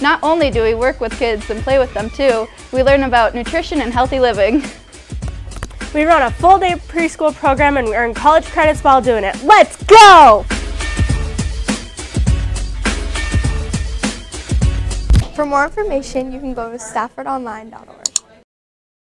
not only do we work with kids and play with them too, we learn about nutrition and healthy living. We run a full-day preschool program and we earn college credits while doing it. Let's go! For more information, you can go to staffordonline.org.